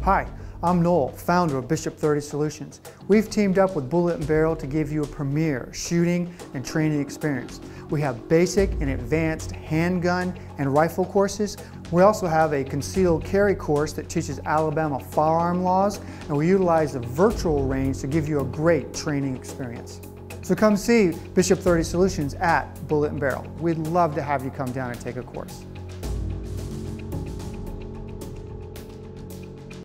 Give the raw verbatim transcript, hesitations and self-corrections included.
Hi, I'm Noel, founder of Bishop thirty Solutions. We've teamed up with Bullet and Barrel to give you a premier shooting and training experience. We have basic and advanced handgun and rifle courses. We also have a concealed carry course that teaches Alabama firearm laws, and we utilize the virtual range to give you a great training experience. So come see Bishop thirty Solutions at Bullet and Barrel. We'd love to have you come down and take a course.